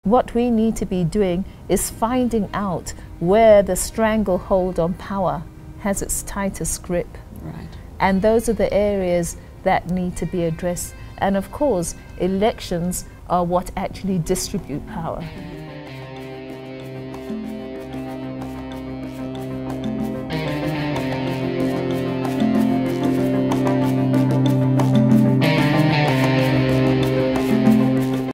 What we need to be doing is finding out where the stranglehold on power has its tightest grip. Right. And those are the areas that need to be addressed. And of course, elections are what actually distribute power.